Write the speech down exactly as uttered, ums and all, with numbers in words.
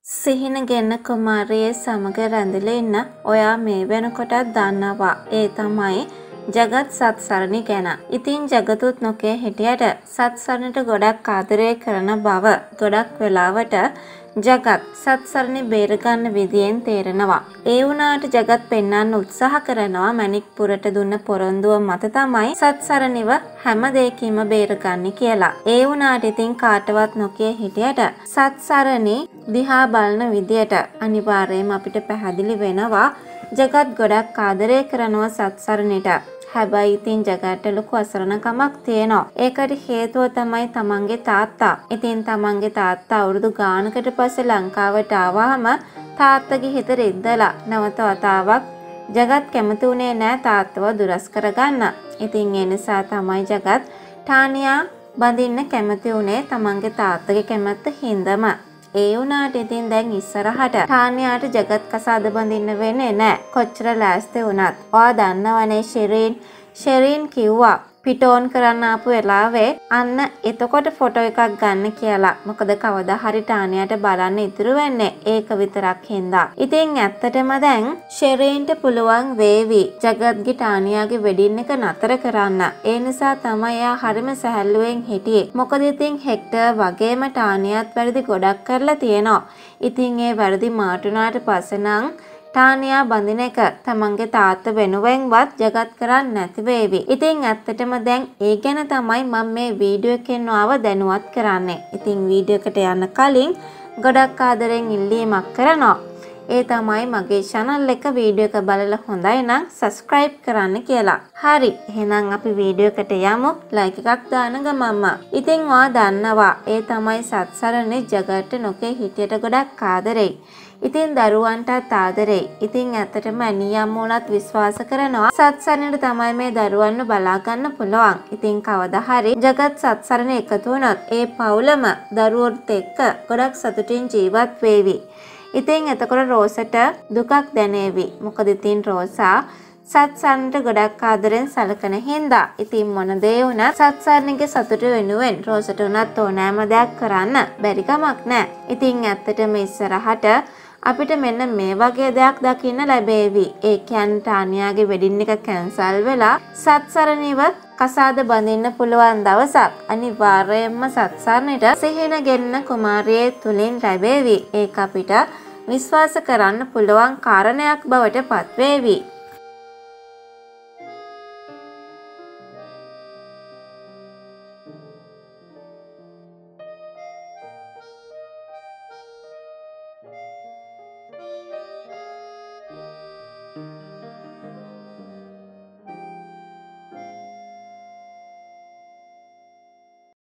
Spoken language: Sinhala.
සිහිනගෙන කුමාරියේ සමග රැඳිලා ඉන්න ඔයා මේ වෙනකොටත් දන්නවා. ඒ තමයි ජගත් සත්සරණි ගැන. ඉතින් ජගතුත් නොකේ හිටියට සත්සරණිට ගොඩක් ආදරය කරන බව ගොඩක් වෙලාවට ජගත් සත්සරණි බේරගන්න විදියෙන් තේරෙනවා. ඒ වුණාට ජගත් පෙන්වන්න උත්සාහ කරනවා මණික්පුරට දුන්න පොරොන්දුව මත තමයි සත්සරණිව හැම දෙයකින්ම බේරගන්නේ කියලා. ඒ වුණාට ඉතින් කාටවත් නොකිය හිටියට සත්සරණි දිහා බලන විදියට අනිවාර්යයෙන්ම අපිට පැහැදිලි වෙනවා ජගත් ගොඩක් ආදරය කරනවා සත්සරණිට. හැබැයි ඉතින් ජගත්ට ලොකු අසරණකමක් තියෙනවා. ඒකට හේතුව තමයි තමන්ගේ තාත්තා. ඉතින් තමන්ගේ තාත්තා අවුරුදු ගානකට පස්සේ ලංකාවට ආවහම තාත්තගේ හිත රිද්දලා නැවත වතාවක් ජගත් කැමති වුණේ නැහැ තාත්තව දුරස් කරගන්න. ඉතින් ඒ නිසා තමයි ජගත් ටානියා බඳින්න කැමති වුණේ තමන්ගේ තාත්තගේ කැමැත්ත හින්දම. ඒ වුණාට ඉතින් දැන් ඉස්සරහට ටානියාට ජගත් කසාද බඳින්න වෙන්නේ නැහැ. කොච්චර ලෑස්ති වුණත්. ඔයා දන්නවනේ ෂෙරීන් ෂෙරීන් කිව්වා පිටෝන් කරන්න ආපු වෙලාවේ අන්න එතකොට ෆොටෝ එකක් ගන්න කියලා. මොකද කවදා හරි ටානියාට බලන්න ඉතුරු වෙන්නේ ඒක විතරක් හින්දා. ඉතින් ඇත්තටම දැන් ෂෙරීන්ට පුළුවන් වේවි ජගත්ගේ ටානියාගේ වෙඩින් එක නතර කරන්න. ඒ නිසා තමයි එයා හරිම සැහැල්ලුවෙන් හිටියේ. මොකද ඉතින් හෙක්ටර් වගේම ටානියාත් වැරදි ගොඩක් කරලා තියෙනවා. ඉතින් ඒ වැරදි මාටුනාට පස්සේ නම් ටානියා බඳින එක තමන්ගේ තාත්තා වෙනුවෙන්වත් ජගත් කරන්නේ නැති වේවි. ඉතින් ඇත්තටම දැන් ඒ ගැන තමයි මම මේ වීඩියෝ එකෙන් ආව දැනුවත් කරන්නේ. ඉතින් වීඩියෝ එකට යන්න කලින් ගොඩක් ආදරෙන් ඉල්ලීමක් කරනවා. ඒ තමයි මගේ channel එක වීඩියෝ එක බලලා හොඳයි නම් subscribe කරන්න කියලා. හරි. එහෙනම් අපි වීඩියෝ එකට යමු. like එකක් දාන ගමන්ම. ඉතින් ඔයා දන්නවා ඒ තමයි සත්සරණි ජගත්ට නොකේ හිටියට ගොඩක් ආදරෙයි. ඉතින් දරුවන්ටත් ආදරෙයි. ඉතින් ඇත්තටම අනියම් වුණත් විශ්වාස කරනවා සත්සරණිට තමයි මේ දරුවන්ව බලා ගන්න පුළුවන්. ඉතින් කවදා හරි ජගත් සත්සරණි එකතු වුණොත් ඒ පවුලම දරුවොත් එක්ක ගොඩක් සතුටින් ජීවත් වේවි. ඉතින් එතකොට රෝසට දුකක් දැනේවි. මොකද ඉතින් රෝසා සත්සරණිට ගොඩක් ආදරෙන් සලකන හින්දා. ඉතින් මොන දේ වුණත් සත්සරණිගේ සතුට වෙනුවෙන් රෝසට උනත් ඕනෑම දෙයක් කරන්න බැරි කමක් නැහැ. ඉතින් ඇත්තටම ඉස්සරහට අපිට මෙන්න මේ වගේ දෙයක් දකින්න ලැබේවි. ඒ කියන්නේ ටානියාගේ වෙඩින් එක කැන්සල් වෙලා සත්සරණිව කසාද බඳින්න පුළුවන් දවසක් අනිවාර්යයෙන්ම සත්සරණිට සිහිනගෙන කුමාරියේ තුලින් ලැබේවි. ඒක අපිට විශ්වාස කරන්න පුළුවන් කාරණයක් බවට පත්වේවි.